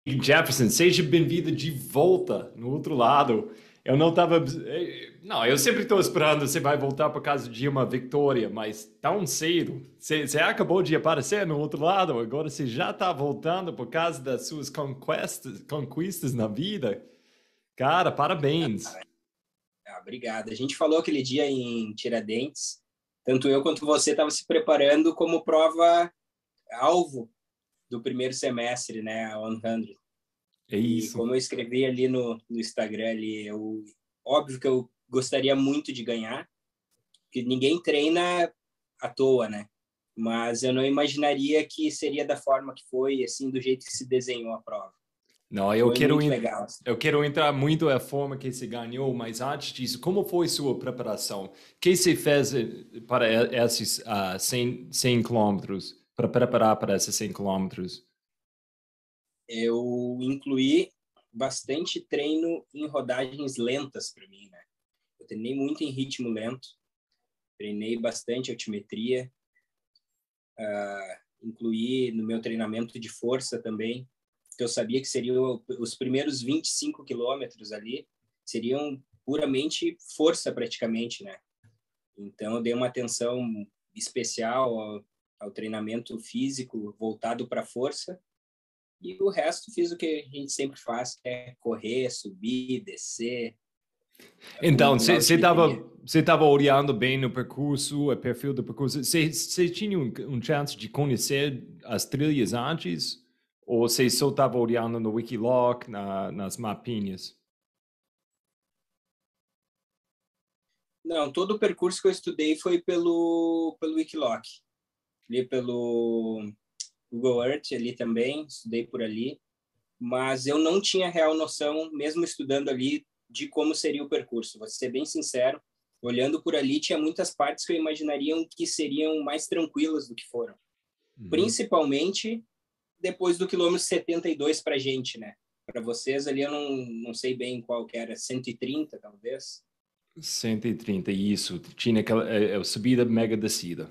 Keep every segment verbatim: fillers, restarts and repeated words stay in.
Jefferson, seja bem-vindo de volta no outro lado. Eu não estava. Não, eu sempre estou esperando você vai voltar por causa de uma vitória, mas tão cedo. Você, você acabou de aparecer no outro lado, agora você já está voltando por causa das suas conquistas, conquistas na vida. Cara, parabéns. Ah, obrigado. A gente falou aquele dia em Tiradentes, tanto eu quanto você estava se preparando como prova alvo do primeiro semestre, né, a cem. É E isso. como eu escrevi ali no, no Instagram, ali, eu, óbvio que eu gostaria muito de ganhar, porque ninguém treina à toa, né? Mas eu não imaginaria que seria da forma que foi, assim, do jeito que se desenhou a prova. Não, eu Foi quero, muito en- legal. eu quero entrar muito na forma que você ganhou, mas antes disso, como foi sua preparação? O que você fez eh, para e- esses uh, cem, cem quilômetros, para preparar para esses cem quilômetros? Eu incluí bastante treino em rodagens lentas para mim, né? Eu treinei muito em ritmo lento, treinei bastante altimetria, incluí no meu treinamento de força também, que eu sabia que seriam os primeiros vinte e cinco quilômetros ali, seriam puramente força praticamente, né? Então eu dei uma atenção especial ao, ao treinamento físico voltado para força. E o resto fiz o que a gente sempre faz, que é correr, subir, descer, Então, com, na você altimetria. estava você estava olhando bem no percurso, o perfil do percurso. Você você tinha um, um chance de conhecer as trilhas antes? Ou você só estava olhando no Wikiloc, na, nas mapinhas? Não, todo o percurso que eu estudei foi pelo, pelo Wikiloc, ali pelo Google Earth ali também, estudei por ali, mas eu não tinha real noção, mesmo estudando ali, de como seria o percurso. Vou ser bem sincero, olhando por ali, tinha muitas partes que eu imaginaria que seriam mais tranquilas do que foram. Uhum. Principalmente depois do quilômetro setenta e dois para a gente, né? Para vocês ali eu não, não sei bem qual que era, cento e trinta talvez. cento e trinta, isso. Tinha aquela é, é, subida mega descida.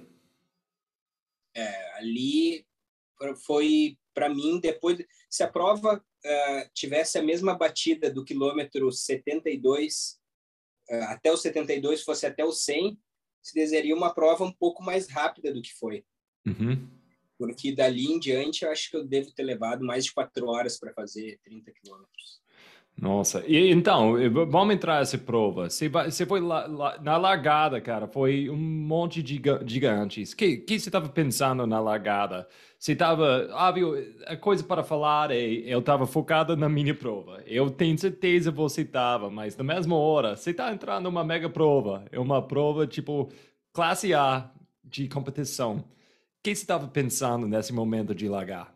É, ali foi, para mim, depois, se a prova uh, tivesse a mesma batida do quilômetro setenta e dois, uh, até o setenta e dois fosse até o cem, se desejaria uma prova um pouco mais rápida do que foi. Uhum. Porque dali em diante eu acho que eu devo ter levado mais de quatro horas para fazer trinta quilômetros. Nossa, e então, eh, v- vamos entrar nessa prova. Você, vai, você foi lá, lá- na largada, cara, foi um monte de giga- gigantes. Que que você estava pensando na largada? Você estava, óbvio, a coisa para falar é, eu estava focado na minha prova. Eu tenho certeza você estava, mas na mesma hora, você está entrando numa mega prova. É uma prova tipo classe A de competição. O que você estava pensando nesse momento de largar?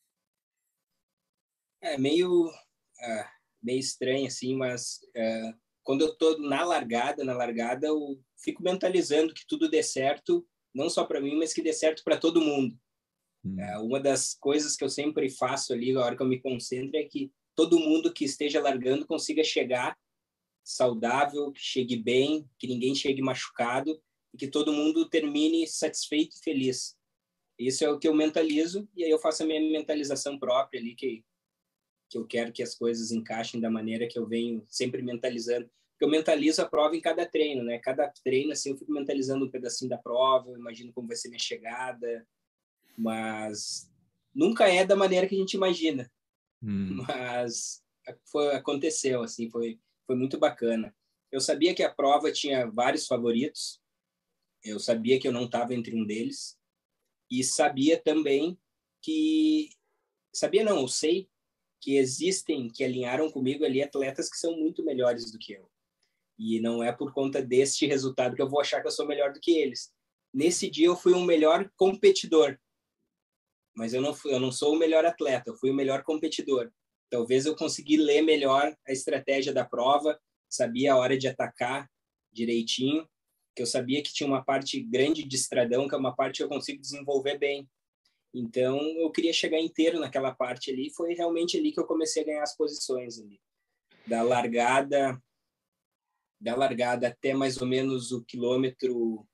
É meio, uh, meio estranho, assim, mas uh, quando eu tô na largada, na largada, eu fico mentalizando que tudo dê certo, não só para mim, mas que dê certo para todo mundo. Hum. Uh, uma das coisas que eu sempre faço ali, na hora que eu me concentro, é que todo mundo que esteja largando consiga chegar saudável, que chegue bem, que ninguém chegue machucado e que todo mundo termine satisfeito e feliz. Isso é o que eu mentalizo e aí eu faço a minha mentalização própria ali, que que eu quero que as coisas encaixem da maneira que eu venho sempre mentalizando. Porque eu mentalizo a prova em cada treino, né? Cada treino, assim, eu fico mentalizando um pedacinho da prova, eu imagino como vai ser minha chegada, mas nunca é da maneira que a gente imagina. Hum. Mas foi, aconteceu, assim, foi, foi muito bacana. Eu sabia que a prova tinha vários favoritos, eu sabia que eu não estava entre um deles, e sabia também que... Sabia não, eu sei que existem, que alinharam comigo ali atletas que são muito melhores do que eu. E não é por conta deste resultado que eu vou achar que eu sou melhor do que eles. Nesse dia eu fui um melhor competidor, mas eu não, fui, eu não sou o melhor atleta, eu fui o melhor competidor. Talvez eu consegui ler melhor a estratégia da prova, sabia a hora de atacar direitinho, que eu sabia que tinha uma parte grande de estradão, que é uma parte que eu consigo desenvolver bem. Então, eu queria chegar inteiro naquela parte ali. Foi realmente ali que eu comecei a ganhar as posições ali. Da largada, da largada até mais ou menos o quilômetro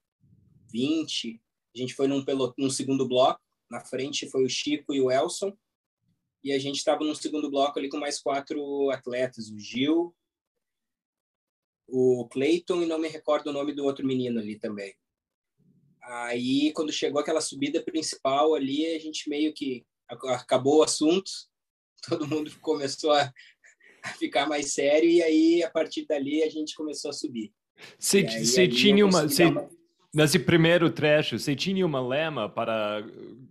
vinte, a gente foi num, pelot... num segundo bloco. Na frente foi o Chico e o Elson. e a gente estava no segundo bloco ali com mais quatro atletas, o Gil, o Clayton e não me recordo o nome do outro menino ali também. Aí, quando chegou aquela subida principal ali, a gente meio que acabou o assunto, todo mundo começou a, a ficar mais sério, e aí, a partir dali, a gente começou a subir. Você tinha uma... Cê, uma... Nesse primeiro trecho, você tinha uma lema para...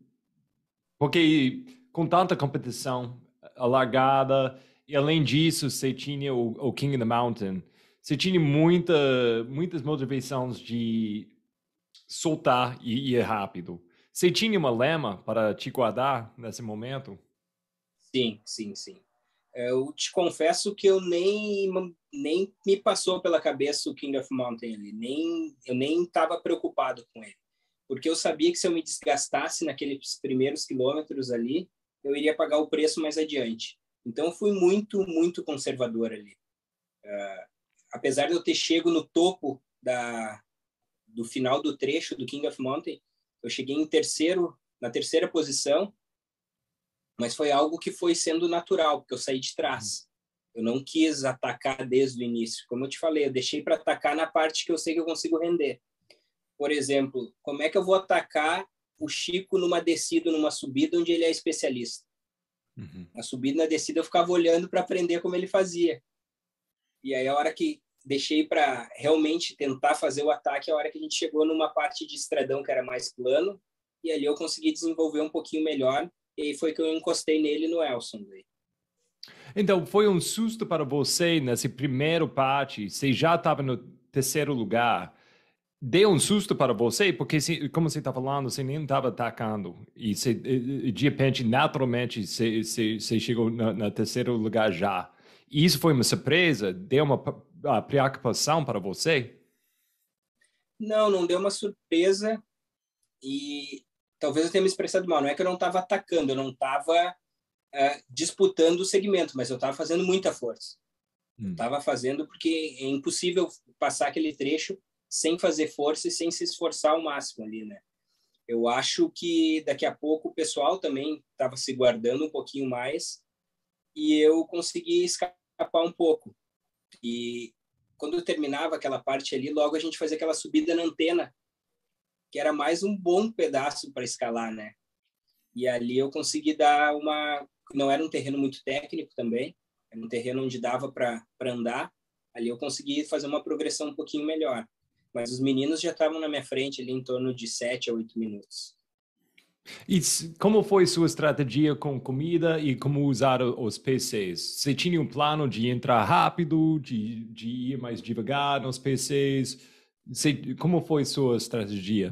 Porque com tanta competição, a largada, e além disso, você tinha o, o King of the Mountain, você tinha muita, muitas motivações de soltar e ir rápido. Você tinha uma lema para te guardar nesse momento? Sim, sim, sim. Eu te confesso que eu nem, nem me passou pela cabeça o King of Mountain ali, nem, eu nem estava preocupado com ele, porque eu sabia que se eu me desgastasse naqueles primeiros quilômetros ali, eu iria pagar o preço mais adiante. Então, eu fui muito, muito conservador ali. Uh, apesar de eu ter chego no topo da, do final do trecho do King of Mountain, eu cheguei em terceiro, na terceira posição, mas foi algo que foi sendo natural, porque eu saí de trás. Eu não quis atacar desde o início. Como eu te falei, eu deixei para atacar na parte que eu sei que eu consigo render. Por exemplo, como é que eu vou atacar o Chico numa descida, numa subida, onde ele é especialista? Uhum. Na subida e na descida eu ficava olhando para aprender como ele fazia. E aí a hora que deixei para realmente tentar fazer o ataque, a hora que a gente chegou numa parte de estradão que era mais plano, e ali eu consegui desenvolver um pouquinho melhor, e foi que eu encostei nele no Elson. Daí. Então, foi um susto para você nesse primeiro parte, você já estava no terceiro lugar, deu um susto para você, porque, como você está falando, você nem estava atacando, e você, de repente, naturalmente, você, você, você chegou no, no terceiro lugar já. E isso foi uma surpresa? Deu uma, uma preocupação para você? Não, não deu uma surpresa, e talvez eu tenha me expressado mal. Não é que eu não estava atacando, eu não estava uh, disputando o segmento, mas eu estava fazendo muita força. Hum. Estava fazendo porque é impossível passar aquele trecho sem fazer força e sem se esforçar ao máximo ali, né? Eu acho que daqui a pouco o pessoal também estava se guardando um pouquinho mais e eu consegui escapar um pouco. E quando eu terminava aquela parte ali, logo a gente fazia aquela subida na antena, que era mais um bom pedaço para escalar, né? E ali eu consegui dar uma... Não era um terreno muito técnico também, era um terreno onde dava para andar. Ali eu consegui fazer uma progressão um pouquinho melhor. Mas os meninos já estavam na minha frente ali em torno de sete a oito minutos. E como foi sua estratégia com comida e como usar os P Cs? Você tinha um plano de entrar rápido, de, de ir mais devagar nos P Cs? Você, como foi sua estratégia?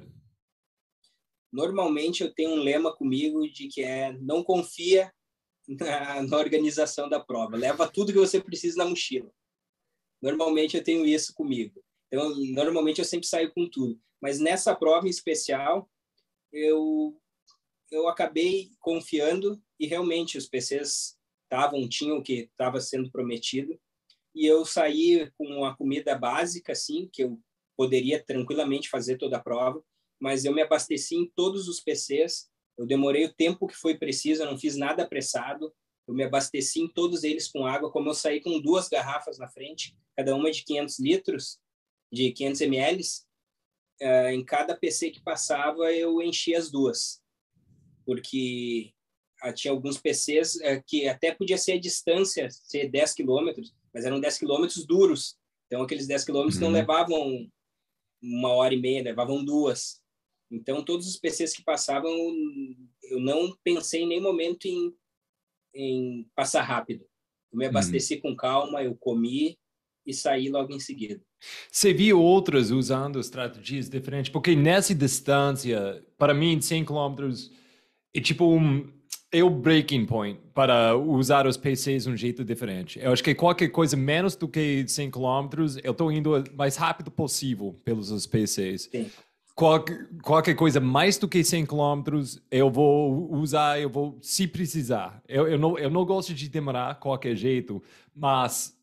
Normalmente eu tenho um lema comigo de que é não confia na, na organização da prova. Leva tudo que você precisa na mochila. Normalmente eu tenho isso comigo. Então, normalmente eu sempre saio com tudo. Mas nessa prova em especial, eu, eu acabei confiando e realmente os P Cs estavam, tinham o que estava sendo prometido. E eu saí com a comida básica, assim, que eu poderia tranquilamente fazer toda a prova, mas eu me abasteci em todos os P Cs. Eu demorei o tempo que foi preciso, eu não fiz nada apressado. Eu me abasteci em todos eles com água, como eu saí com duas garrafas na frente, cada uma de quinhentos litros, de quinhentos mililitros, uh, em cada P C que passava, eu enchia as duas. Porque uh, tinha alguns P Cs uh, que até podia ser a distância, ser dez quilômetros, mas eram dez quilômetros duros. Então, aqueles dez quilômetros uhum. não levavam uma hora e meia, levavam duas. Então, todos os P Cs que passavam, eu não pensei em nenhum momento em, em passar rápido. Eu me abasteci uhum. com calma, eu comi e saí logo em seguida. Você viu outras usando estratégias diferentes? Porque nessa distância, para mim, cem quilômetros é tipo um... é o breaking point para usar os P Cs de um jeito diferente. Eu acho que qualquer coisa menos do que cem quilômetros, eu estou indo o mais rápido possível pelos P Cs. Sim. Qualquer, qualquer coisa mais do que cem quilômetros, eu vou usar, eu vou, se precisar. Eu, eu, não, eu não gosto de demorar qualquer jeito, mas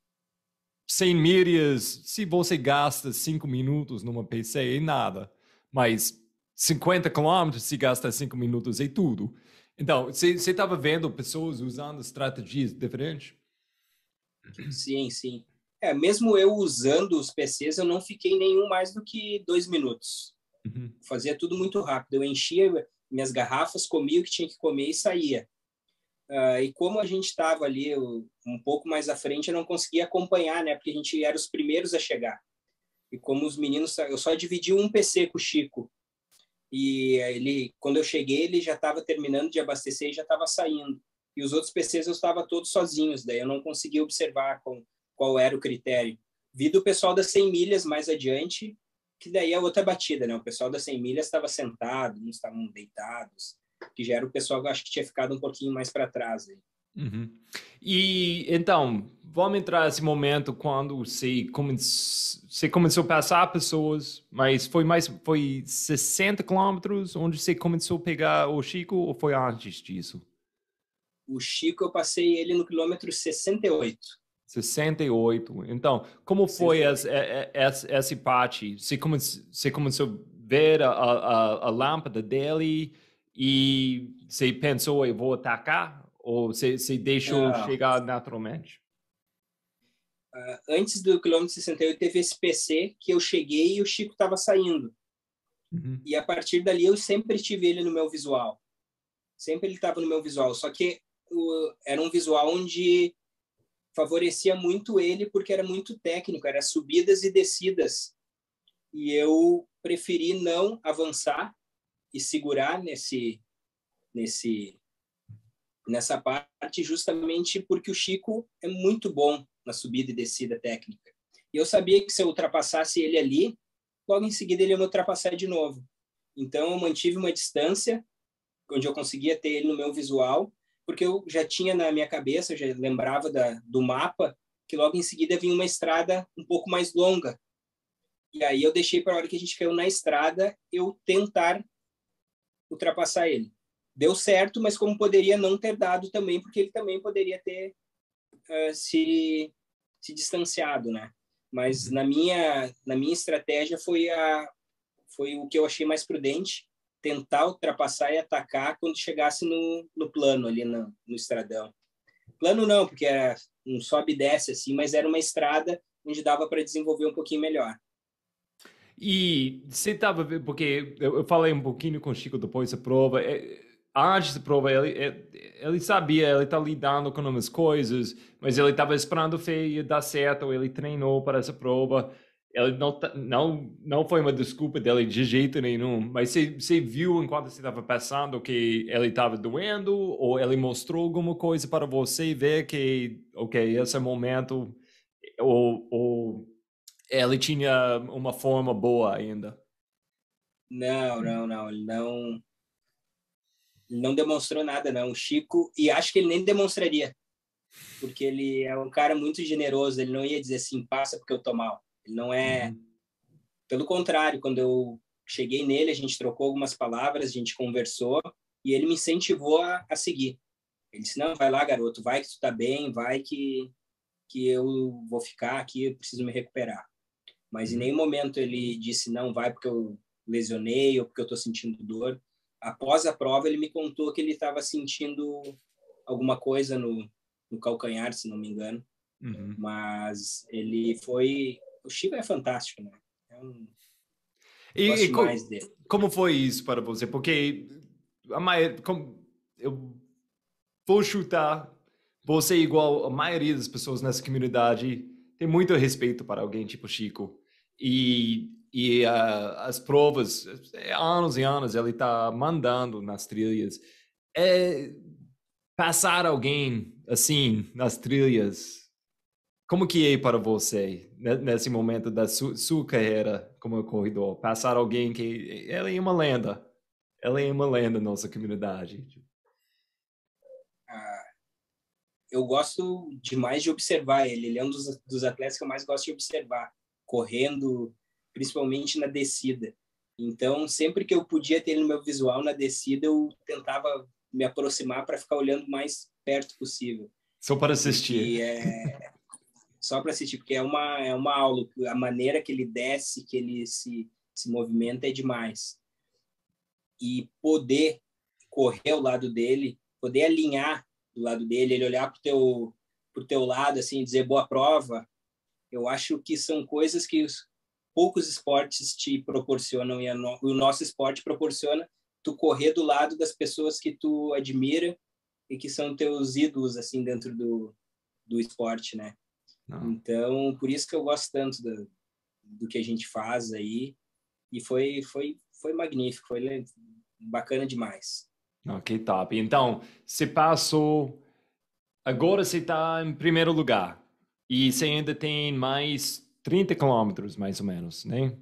cem milhas, se você gasta cinco minutos numa P C, é nada. Mas cinquenta quilômetros, se gasta cinco minutos, é tudo. Então, você estava vendo pessoas usando estratégias diferentes? Sim, sim. É, mesmo eu usando os P Cs, eu não fiquei nenhum mais do que dois minutos. Uhum. Fazia tudo muito rápido. Eu enchia minhas garrafas, comia o que tinha que comer e saía. Uh, e como a gente estava ali um pouco mais à frente, eu não conseguia acompanhar, né? Porque a gente era os primeiros a chegar. E como os meninos, eu só dividi um P C com o Chico. E ele, quando eu cheguei, ele já estava terminando de abastecer e já estava saindo. E os outros P Cs eu estava todos sozinhos, daí eu não conseguia observar com, qual era o critério. Vi do pessoal das cem milhas mais adiante, que daí é outra batida, né? O pessoal das cem milhas estava sentado, uns estavam deitados, que já era o pessoal que eu acho que tinha ficado um pouquinho mais para trás. Aí. Uhum. E então, vamos entrar nesse momento quando você, come, você começou a passar pessoas, mas foi mais, foi sessenta quilômetros onde você começou a pegar o Chico ou foi antes disso? O Chico, eu passei ele no quilômetro sessenta e oito. sessenta e oito. Então, como foi essa, essa, essa parte? Você começou, você começou a ver a, a, a lâmpada dele e você pensou, eu vou atacar? Ou você, você deixou Não. chegar naturalmente? Uh, antes do quilômetro sessenta e oito, teve esse P C que eu cheguei e o Chico estava saindo. Uhum. E a partir dali eu sempre tive ele no meu visual. Sempre ele estava no meu visual. Só que o, era um visual onde favorecia muito ele porque era muito técnico, era subidas e descidas. E eu preferi não avançar e segurar nesse, nesse, nessa parte justamente porque o Chico é muito bom na subida e descida técnica. E eu sabia que se eu ultrapassasse ele ali, logo em seguida ele ia me ultrapassar de novo. Então eu mantive uma distância onde eu conseguia ter ele no meu visual, porque eu já tinha na minha cabeça, eu já lembrava da, do mapa, que logo em seguida vinha uma estrada um pouco mais longa. E aí eu deixei para a hora que a gente caiu na estrada, eu tentar ultrapassar ele. Deu certo, mas como poderia não ter dado também, porque ele também poderia ter uh, se, se distanciado, né? Mas na minha, na minha estratégia foi, a, foi o que eu achei mais prudente, tentar ultrapassar e atacar quando chegasse no, no plano ali no, no estradão. Plano não, porque era um sobe e desce assim, mas era uma estrada onde dava para desenvolver um pouquinho melhor. E você estava, porque eu, eu falei um pouquinho com o Chico depois da prova, é, antes da prova ele, é, ele sabia, ele está lidando com umas coisas, mas ele estava esperando que ia dar certo, ele treinou para essa prova, ele não, não, não foi uma desculpa dele de jeito nenhum, mas você, você viu enquanto você estava passando que ele estava doendo, ou ele mostrou alguma coisa para você ver que, ok, esse é o momento, ou, ou ele tinha uma forma boa ainda. Não, não, não, ele não, ele não demonstrou nada, não. O Chico, e acho que ele nem demonstraria, porque ele é um cara muito generoso, ele não ia dizer assim, passa porque eu tô mal. Ele não é. Uhum. Pelo contrário, quando eu cheguei nele, a gente trocou algumas palavras, a gente conversou, e ele me incentivou a, a seguir. Ele disse, não, vai lá, garoto, vai que tu tá bem, vai que, que eu vou ficar aqui, eu preciso me recuperar. Mas em Uhum. nenhum momento ele disse, não, vai porque eu lesionei ou porque eu tô sentindo dor. Após a prova, ele me contou que ele estava sentindo alguma coisa no, no calcanhar, se não me engano. Uhum. Mas ele foi... O Chico é fantástico, né? É um... E, Gosto e co- demais dele. como foi isso para você? Porque a maioria, como, eu vou chutar, você, igual a maioria das pessoas nessa comunidade, tem muito respeito para alguém tipo Chico. E, e uh, as provas, é, anos e anos, ele está mandando nas trilhas. É, passar alguém assim nas trilhas. Como que é para você, nesse momento da su sua carreira como corredor? Passar alguém que... Ela é uma lenda. Ela é uma lenda na nossa comunidade. Ah, eu gosto demais de observar ele. Ele é um dos, dos atletas que eu mais gosto de observar, correndo, principalmente na descida. Então, sempre que eu podia ter ele no meu visual na descida, eu tentava me aproximar para ficar olhando o mais perto possível. Só para assistir. Porque é só para assistir, porque é uma, é uma aula. A maneira que ele desce, que ele se, se movimenta é demais. E poder correr ao lado dele, poder alinhar do lado dele, ele olhar para o teu, pro teu lado, assim, dizer boa prova, eu acho que são coisas que os, poucos esportes te proporcionam e a no, o nosso esporte proporciona tu correr do lado das pessoas que tu admira e que são teus ídolos, assim, dentro do, do esporte, né? Não. Então, por isso que eu gosto tanto do, do que a gente faz aí, e foi, foi, foi magnífico, foi bacana demais. Ok, top. Então, você passou, agora você está em primeiro lugar, e você ainda tem mais trinta quilômetros, mais ou menos, né?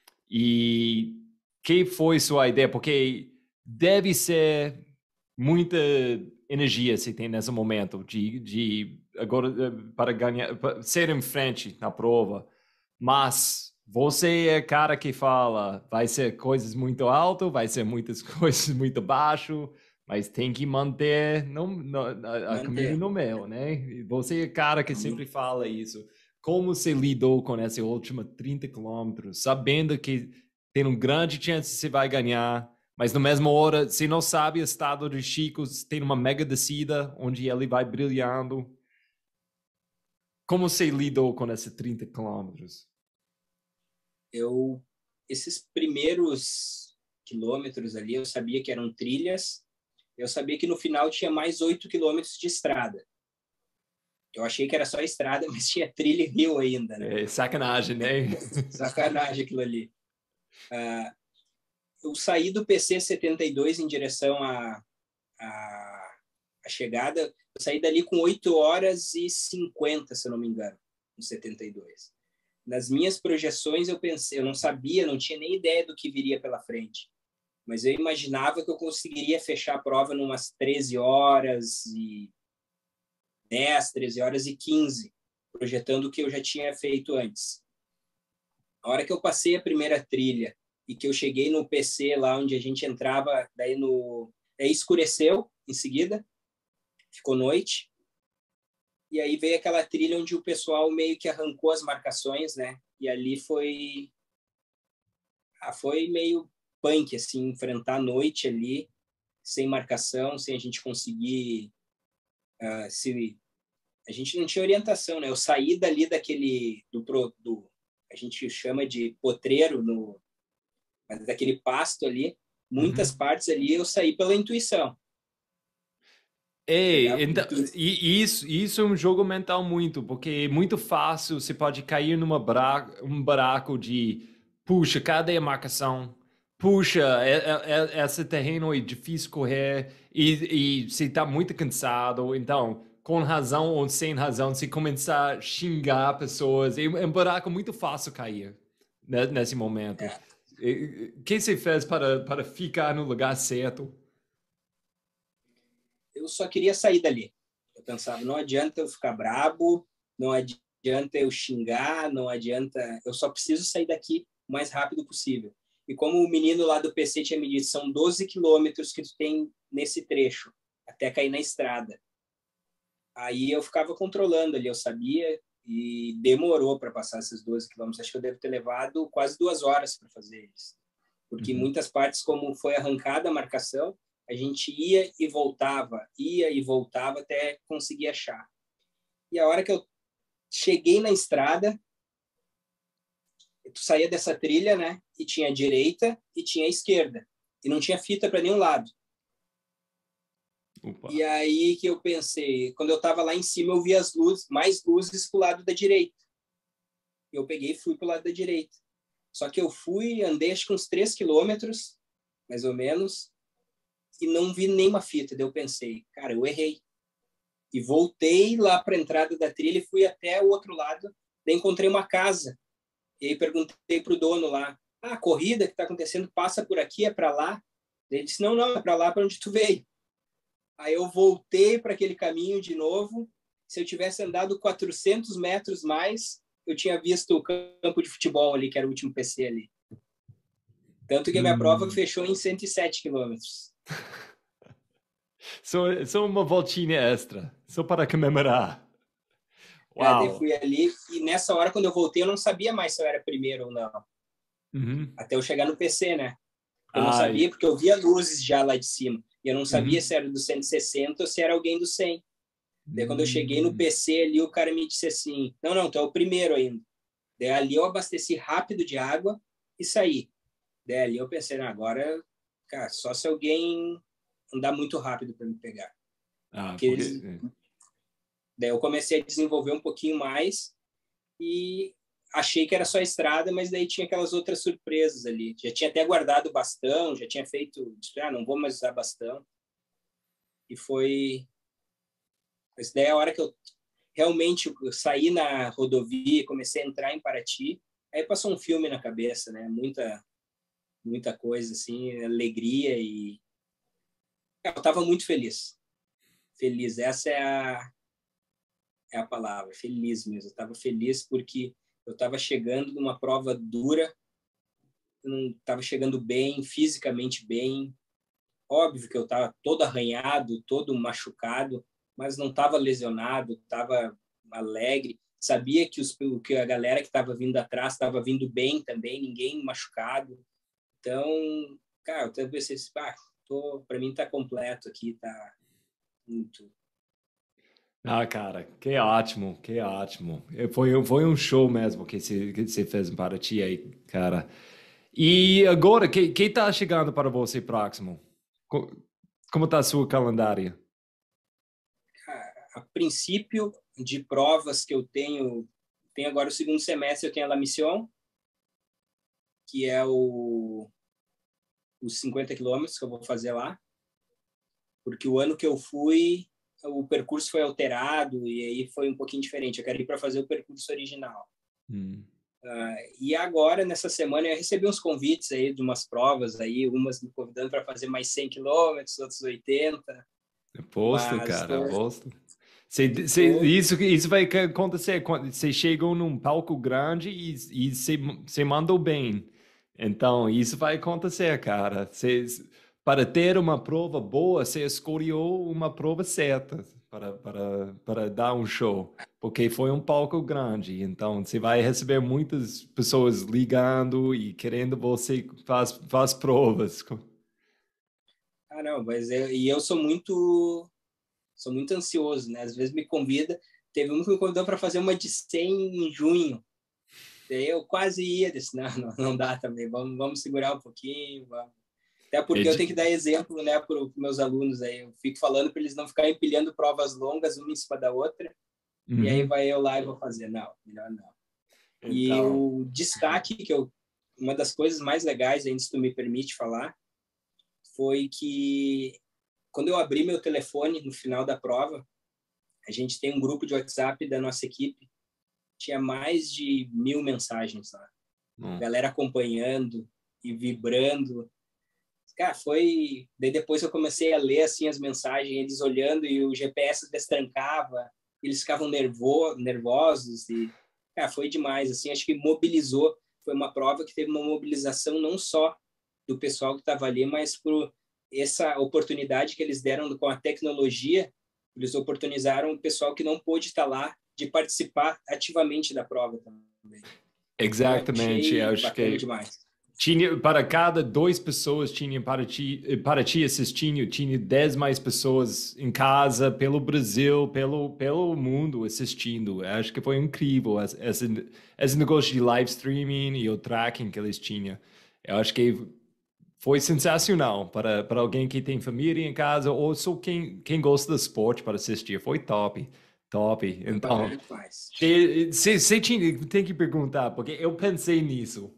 E que foi sua ideia? Porque deve ser muita energia você tem nesse momento de, de agora para ganhar, para ser em frente na prova. Mas você é cara que fala, vai ser coisas muito alto, vai ser muitas coisas muito baixo, mas tem que manter no, no, a, a caminho no meio, né? E você é cara que sempre fala isso. Como você lidou com essa última trinta quilômetros, sabendo que tem uma grande chance que você vai ganhar, mas na mesma hora, você não sabe o estado de Chico, tem uma mega descida onde ele vai brilhando. Como você lidou com esses trinta quilômetros? Eu, esses primeiros quilômetros ali, eu sabia que eram trilhas, eu sabia que no final tinha mais oito quilômetros de estrada. Eu achei que era só estrada, mas tinha trilha e rio ainda, né? É sacanagem, né? Sacanagem aquilo ali. Uh, eu saí do P C setenta e dois em direção à a, a, a chegada, eu saí dali com oito horas e cinquenta, se eu não me engano, no setenta e dois. Nas minhas projeções, eu pensei, eu não sabia, não tinha nem ideia do que viria pela frente, mas eu imaginava que eu conseguiria fechar a prova em umas treze horas e dez, treze horas e quinze, projetando o que eu já tinha feito antes. A hora que eu passei a primeira trilha e que eu cheguei no P C lá onde a gente entrava, daí no aí escureceu em seguida, ficou noite. E aí veio aquela trilha onde o pessoal meio que arrancou as marcações, né? E ali foi ah, foi meio punk assim, enfrentar a noite ali sem marcação, sem a gente conseguir uh, se a gente não tinha orientação, né? Eu saí dali daquele do, do a gente chama de potreiro no mas daquele pasto ali, muitas uhum. partes ali eu saí pela intuição. Ei, então, e isso, isso é um jogo mental muito, porque é muito fácil, você pode cair numa buraco, um buraco de, puxa, cadê a marcação? Puxa, é, é, é, esse terreno é difícil correr e, e você está muito cansado, então, com razão ou sem razão, você começar a xingar pessoas, é um buraco muito fácil cair né, nesse momento. É. O que você fez para, para ficar no lugar certo? Eu só queria sair dali. Eu pensava, não adianta eu ficar brabo, não adianta eu xingar, não adianta... Eu só preciso sair daqui o mais rápido possível. E como o menino lá do P C tinha me dito, são doze quilômetros que tu tem nesse trecho, até cair na estrada. Aí eu ficava controlando ali, eu sabia, e demorou para passar esses doze quilômetros. Acho que eu devo ter levado quase duas horas para fazer eles. Porque uhum. muitas partes, como foi arrancada a marcação, a gente ia e voltava, ia e voltava até conseguir achar. E a hora que eu cheguei na estrada, tu saía dessa trilha, né? E tinha a direita e tinha a esquerda. E não tinha fita para nenhum lado. Opa. E aí que eu pensei, quando eu estava lá em cima, eu vi as luzes, mais luzes pro lado da direita. Eu peguei e fui pro lado da direita. Só que eu fui, andei acho que uns três quilômetros, mais ou menos, e não vi nenhuma fita. Daí eu pensei, cara, eu errei. E voltei lá para a entrada da trilha e fui até o outro lado. Daí encontrei uma casa. E aí perguntei pro dono lá, ah, a corrida que está acontecendo passa por aqui, é para lá? Daí ele disse, não, não, é para lá, para onde tu veio. Aí eu voltei para aquele caminho de novo. Se eu tivesse andado quatrocentos metros mais, eu tinha visto o campo de futebol ali, que era o último P C ali. Tanto que a minha hum. prova fechou em cento e sete quilômetros. Só, só uma voltinha extra, só para comemorar. Uau. É, eu fui ali e nessa hora, quando eu voltei, eu não sabia mais se eu era primeiro ou não. Uhum. Até eu chegar no P C, né? Eu Ai. não sabia, porque eu via luzes já lá de cima. E eu não sabia Uhum. se era do cento e sessenta ou se era alguém do cem. Daí, quando eu cheguei no P C ali, o cara me disse assim, não, não, tu é o primeiro ainda. Daí, ali eu abasteci rápido de água e saí. Daí, ali eu pensei, não, agora, cara, só se alguém andar muito rápido para me pegar. Ah, Porque porque... eles... Daí, eu comecei a desenvolver um pouquinho mais e achei que era só estrada, mas daí tinha aquelas outras surpresas ali. Já tinha até guardado o bastão, já tinha feito, ah, não vou mais usar bastão. E foi... Mas daí, a hora que eu realmente eu saí na rodovia, comecei a entrar em Paraty, aí passou um filme na cabeça, né? Muita, muita coisa, assim, alegria e... Eu estava muito feliz. Feliz, essa é a, é a palavra, feliz mesmo. Eu estava feliz porque eu estava chegando numa prova dura, eu não estava chegando bem, fisicamente bem. Óbvio que eu estava todo arranhado, todo machucado, mas não estava lesionado, estava alegre. Sabia que, os, que a galera que estava vindo atrás estava vindo bem também, ninguém machucado. Então, cara, eu até pensei assim, ah, para mim tá completo aqui, tá muito. Ah, cara, que ótimo, que ótimo. Eh, Foi, foi um show mesmo que você, que você fez em Paraty aí, cara. E agora, que, que tá chegando para você próximo? Co- Como tá a sua calendário? A princípio de provas que eu tenho, tenho agora o segundo semestre, eu tenho a La Mission, que é o, os cinquenta quilômetros que eu vou fazer lá, porque o ano que eu fui, o percurso foi alterado e aí foi um pouquinho diferente. Eu quero ir para fazer o percurso original. Hum. Uh, e agora, nessa semana, eu recebi uns convites aí de umas provas, aí, umas me convidando para fazer mais cem quilômetros, outros oitenta, Aposto, mas cara, tô, aposto. Cê, cê, tô, isso, isso vai acontecer quando você chegou num palco grande e você mandou bem. Então, isso vai acontecer, cara. Cê, para ter uma prova boa, você escolheu uma prova certa para, para, para dar um show, porque foi um palco grande. Então, você vai receber muitas pessoas ligando e querendo você faz, faz provas. ah, não, mas eu, e eu sou muito, sou muito ansioso, né? Às vezes me convida, teve um que me convidou para fazer uma de cem em junho, daí eu quase ia, disse, não, não, não dá também, vamos, vamos segurar um pouquinho, vamos. Até É porque eu tenho que de- dar exemplo, né, para os meus alunos aí, eu fico falando para eles não ficarem empilhando provas longas uma em cima da outra, e aí Uhum. vai eu lá e vou fazer, não, melhor não. E Então. o destaque que eu, uma das coisas mais legais, ainda se tu me permite falar, foi que quando eu abri meu telefone no final da prova, a gente tem um grupo de WhatsApp da nossa equipe, tinha mais de mil mensagens lá, Hum. galera acompanhando e vibrando. Cara, foi. Daí depois eu comecei a ler assim as mensagens, eles olhando e o G P S destrancava, eles ficavam nervo... nervosos e cara, foi demais. Assim, acho que mobilizou. Foi uma prova que teve uma mobilização não só do pessoal que estava ali, mas por essa oportunidade que eles deram com a tecnologia, eles oportunizaram o pessoal que não pôde estar lá de participar ativamente da prova também. Então, eu Exatamente, achei acho bacana que demais. tinha para cada duas pessoas tinha para ti, para ti assistindo, tinha dez mais pessoas em casa, pelo Brasil, pelo pelo mundo assistindo. Acho que foi incrível esse, esse, esse negócio de live streaming e o tracking que eles tinham. Eu acho que foi sensacional para, para alguém que tem família em casa ou só quem, quem gosta de esporte para assistir. Foi top, top. Foi Então, bacana demais. você tem que perguntar, porque eu pensei nisso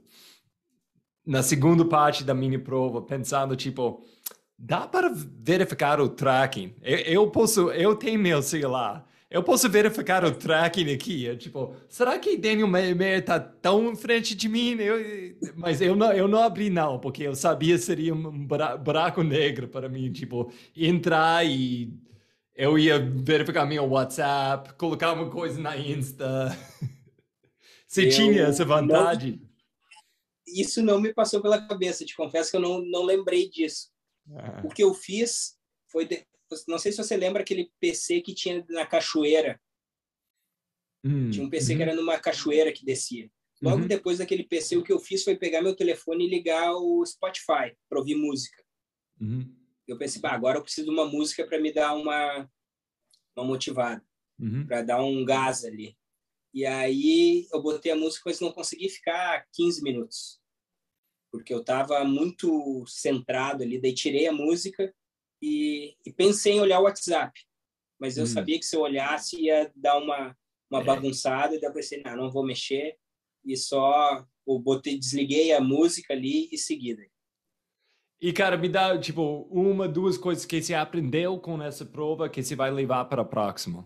na segunda parte da mini prova, pensando tipo, dá para verificar o tracking? Eu, eu posso, eu tenho meu celular. Eu posso verificar o tracking aqui. É, tipo, será que Daniel Meyer tá tão em frente de mim? Eu, mas eu não, eu não abri não, porque eu sabia que seria um bra- buraco negro para mim, tipo, entrar e eu ia verificar meu WhatsApp, colocar uma coisa na Insta. Você tinha essa Eu não, vantagem? isso não me passou pela cabeça, te confesso que eu não, não lembrei disso. O Ah. que eu fiz foi, de, não sei se você lembra aquele P C que tinha na cachoeira, tinha um Hum, P C que uhum, era numa cachoeira que descia. Logo uhum, depois daquele P C, o que eu fiz foi pegar meu telefone e ligar o Spotify para ouvir música. uhum. Eu pensei, bah, agora eu preciso de uma música para me dar uma, uma motivada, Uhum. para dar um gás ali. E aí eu botei a música, mas não consegui ficar quinze minutos, porque eu estava muito centrado ali. Daí tirei a música e, e pensei em olhar o WhatsApp, mas eu Uhum. sabia que se eu olhasse ia dar uma, uma É. bagunçada, e daí eu pensei, não, não vou mexer, e só eu botei, desliguei a música ali e segui. E, cara, me dá, tipo, uma, duas coisas que você aprendeu com essa prova que você vai levar para a próxima.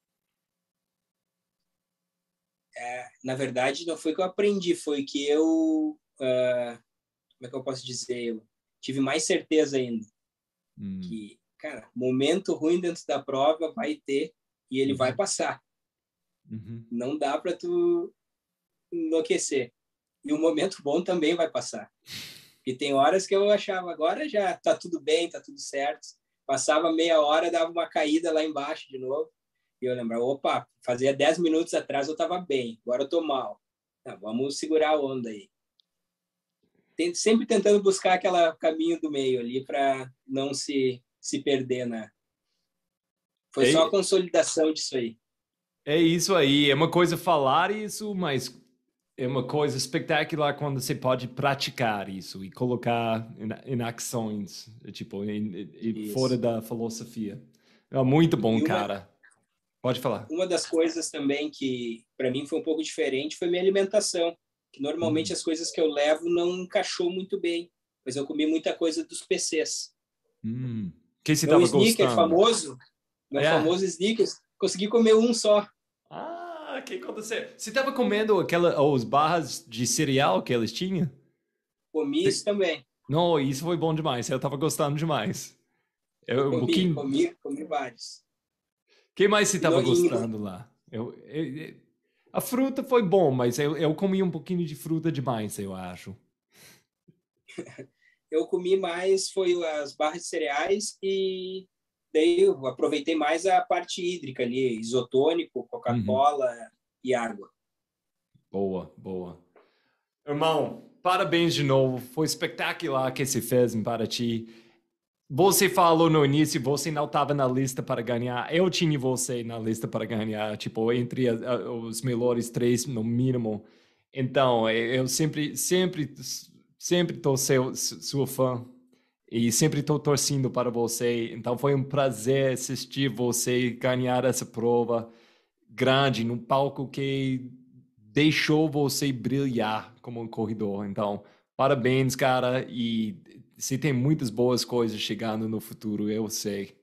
É, na verdade, não foi que eu aprendi, foi que eu, uh, como é que eu posso dizer, eu tive mais certeza ainda Hum. que, cara, momento ruim dentro da prova vai ter e ele vai Uhum. passar. Uhum. Não dá para tu enlouquecer. E o momento bom também vai passar. E tem horas que eu achava, agora já tá tudo bem, tá tudo certo. Passava meia hora, dava uma caída lá embaixo de novo. E eu lembrava, opa, fazia dez minutos atrás eu estava bem, agora eu tô mal. Tá, vamos segurar a onda aí. Tem, sempre tentando buscar aquele caminho do meio ali para não se, se perder, né? Foi só a É, consolidação disso aí. é isso aí. É uma coisa falar isso, mas é uma coisa espetacular quando você pode praticar isso e colocar em, em ações, tipo, em, em, fora Isso. da filosofia. É muito bom, E uma, cara. Pode falar. uma das coisas também que para mim foi um pouco diferente foi minha alimentação, que normalmente Hum. as coisas que eu levo não encaixou muito bem, mas eu comi muita coisa dos P Cs. Hum. Que você Meu estava sneaker gostando? famoso, meu É. famoso sneaker, consegui comer um só. Ah, o que aconteceu? Você estava comendo aquela, os barras de cereal que eles tinham? Comi isso também. Não, isso foi bom demais. Eu estava gostando demais. Eu Eu, um comi, pouquinho. comi, comi vários. Que mais você E no, estava e, gostando lá? Eu, eu- eu- a fruta foi bom, mas eu, eu comi um pouquinho de fruta demais, eu acho. eu comi mais foi as barras de cereais e daí eu aproveitei mais a parte hídrica ali, isotônico, Uhum. Coca-Cola e água. Boa, boa. Irmão, parabéns de novo. Foi espetacular que você fez para ti. Você falou no início, você não estava na lista para ganhar. Eu tinha você na lista para ganhar, tipo, entre a, a, os melhores três, no mínimo. Então, eu eu sempre, sempre, sempre tô seu, sua fã e sempre estou torcendo para você. Então, foi um prazer assistir você ganhar essa prova grande, num palco que deixou você brilhar como um corredor. Então, parabéns, cara, e você tem muitas boas coisas chegando no futuro, eu sei.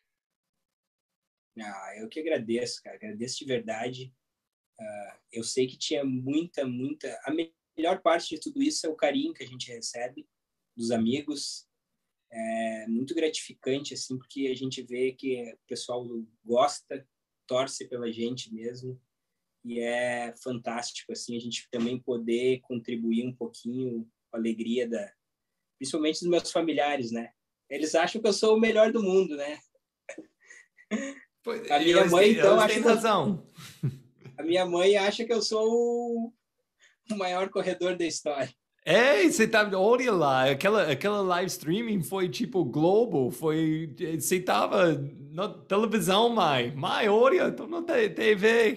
Ah, eu que agradeço, cara, agradeço de verdade. Eu sei que tinha muita, muita. A melhor parte de tudo isso é o carinho que a gente recebe dos amigos. É muito gratificante, assim, porque a gente vê que o pessoal gosta, torce pela gente mesmo. E é fantástico, assim, a gente também poder contribuir um pouquinho com a alegria da, principalmente dos meus familiares, né? Eles acham que eu sou o melhor do mundo, né? Pô, A minha Eles mãe, têm, então, eles acha têm que eu, razão. a minha mãe acha que eu sou o, o maior corredor da história. É, você tá, olha lá, aquela, aquela live streaming foi tipo Globo, foi, você tava na televisão, mãe, mãe, olha, tô na T V.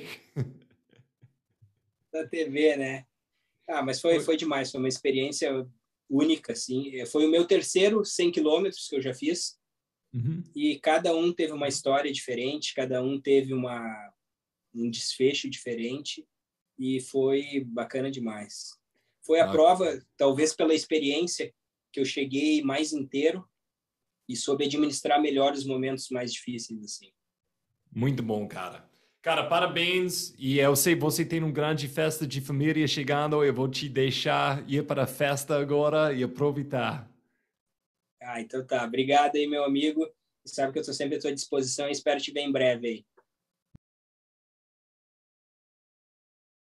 Da T V, né? Ah, mas foi, Foi. foi demais, foi uma experiência única, assim. Foi o meu terceiro cem quilômetros que eu já fiz, Uhum. e cada um teve uma história diferente, cada um teve uma, um desfecho diferente, e foi bacana demais. Foi a Ah, prova, talvez pela experiência, que eu cheguei mais inteiro e soube administrar melhor os momentos mais difíceis, assim. muito bom, cara. Cara, parabéns. E eu sei você tem uma grande festa de família chegando. Eu vou te deixar ir para a festa agora e aproveitar. Ah, então tá. Obrigado aí, meu amigo. Sabe que eu estou sempre à tua disposição e espero te ver em breve aí.